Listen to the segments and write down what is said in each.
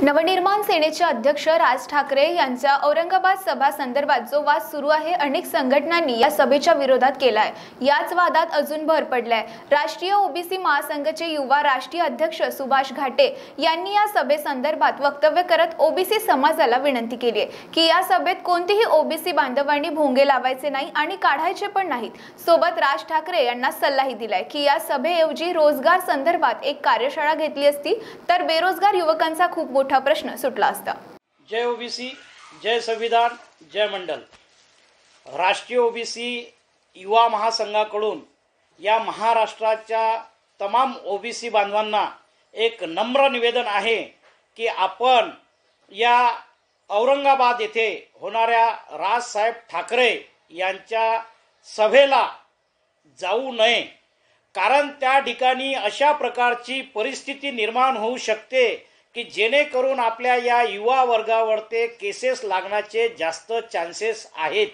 नवनिर्माण सेनेचे अध्यक्ष राज ठाकरे यांच्या औरंगाबाद सभा संदर्भात जो वाद सुरू आहे, अनेक संघटनांनी या सभेच्या विरोधात केलाय। याच वादात अजून भर पडलाय। राष्ट्रीय ओबीसी महासंघाचे युवा राष्ट्रीय अध्यक्ष सुभाष घाटे यांनी या सभेसंदर्भात वक्तव्य करत ओबीसी समाजाला विनंती केली आहे की या सभेत कोणतीही ओबीसी बांधवांनी भोंगे लावायचे नाही आणि काढायचे पण नाहीत। सोबत राज ठाकरे यांना सल्लाही दिलाय की या सभेऐवजी रोजगार संदर्भात एक कार्यशाळा घेतली असती तर बेरोजगार युवकांचा खूप मोठा प्रश्न सुटला असता। जय ओबीसी, जय संविधान, जय मंडल। राष्ट्रीय ओबीसी युवा महासंघाकडून या महाराष्ट्राच्या तमाम ओबीसी बांधवांना एक नम्र निवेदन आहे की आपण या औरंगाबाद येथे होणाऱ्या राजसाहेब ठाकरे यांच्या सभेला जाऊ नये, कारण त्या ठिकाणी अशा प्रकारची परिस्थिती निर्माण होऊ शकते की जेणेकरून आपल्या या युवा वर्गावरती केसेस लागण्याचे जास्त चान्सेस आहेत।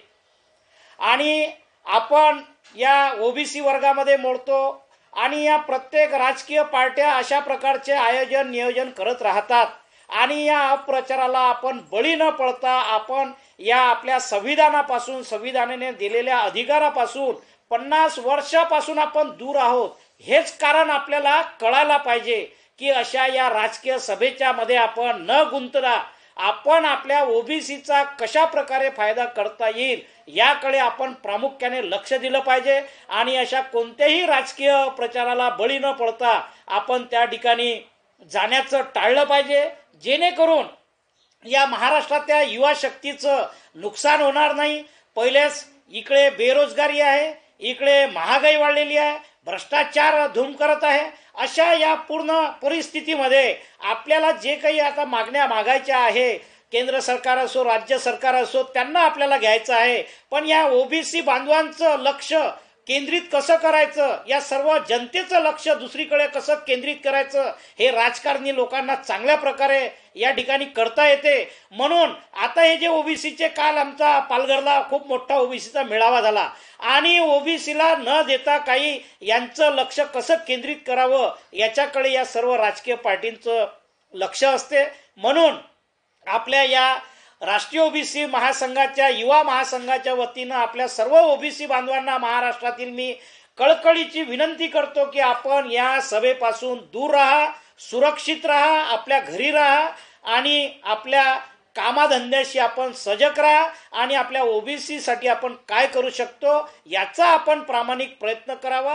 आणि आपण या ओबीसी वर्गामध्ये मोडतो आणि या प्रत्येक राजकीय पार्ट्या अशा प्रकारचे आयोजन नियोजन करत राहतात आणि या अपप्रचाराला आपण बळी न पडता आपण या आपल्या संविधानापासून, संविधानाने दिलेल्या अधिकारापासून 50 वर्षापासून आपण दूर आहोत। हेच कारण आपल्याला कळायला पाहिजे की अशा या राजकीय सभेच्या मध्ये आपण न गुंतता आपण आपल्या ओबीसीचा कशा प्रकारे फायदा करता येईल याकडे आपण प्रामुख्याने लक्ष दिलं पाहिजे आणि अशा कोणत्याही राजकीय प्रचाराला बळी न पडता आपण त्या ठिकाणी जाण्याचं टाळलं पाहिजे, जेणेकरून या महाराष्ट्रातल्या युवा शक्तीचं नुकसान होणार नाही। पहिलेच इकडे बेरोजगारी आहे, इकडे महागाई वाढलेली आहे, भ्रष्टाचार धूम करत आहे। अशा या पूर्ण परिस्थितीमध्ये आपल्याला जे काही आता मागण्या मागायच्या आहे, केंद्र सरकार असो राज्य सरकार असो, त्यांना आपल्याला घ्यायचं आहे। पण या ओबीसी बांधवांचं लक्ष केंद्रित कसं करायचं, या सर्व जनतेचं लक्ष दुसरीकडे कसं केंद्रित करायचं हे राजकारणी लोकांना चांगल्या प्रकारे या ठिकाणी करता येते। म्हणून आता हे जे ओबीसीचे काल आमचा पालघरला खूप मोठा ओबीसीचा मेळावा झाला आणि ओबीसीला न देता काही यांचं लक्ष कसं केंद्रित करावं याच्याकडे या सर्व राजकीय पार्टींचं लक्ष असते। म्हणून आपल्या या राष्ट्रीय ओबीसी महासंघाच्या युवा महासंघाच्या वतीनं आपल्या सर्व ओबीसी बांधवांना महाराष्ट्रातील मी कळकळीची विनंती करतो की आपण या सभेपासून दूर राहा, सुरक्षित राहा, आपल्या घरी राहा आणि आपल्या कामाधंद्याशी आपण सजग राहा आणि आपल्या ओबीसी साठी आपण काय करू शकतो याचा आपण प्रामाणिक प्रयत्न करावा।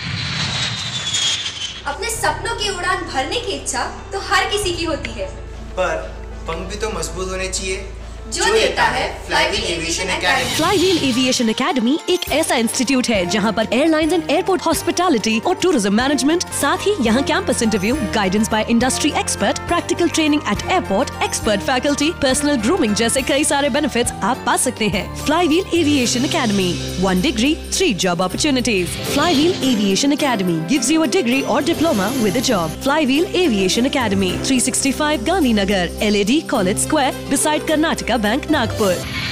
अपने सपनों की उड़ान भरने की इच्छा तो हर किसी की होती है, पर पंख भी तो मजबूत होने चाहिए जो देता है Flywheel Aviation Academy. Flywheel Aviation Academy एक ऐसा इंस्टीट्यूट है जहां पर एयरलाइंस एंड एयरपोर्ट हॉस्पिटैलिटी और टूरिज्म मैनेजमेंट, साथ ही यहां campus interview, guidance by industry expert, practical training at airport, expert faculty, personal grooming जैसे कई सारे बेनिफिट्स आप पा सकते हैं। Flywheel Aviation Academy, 1 degree, 3 job opportunities। Flywheel Aviation Academy gives you a degree or diploma with a job। Flywheel Aviation academy, 365 Gandhinagar, LAD College Square, beside Karnataka Bank, Nagpur।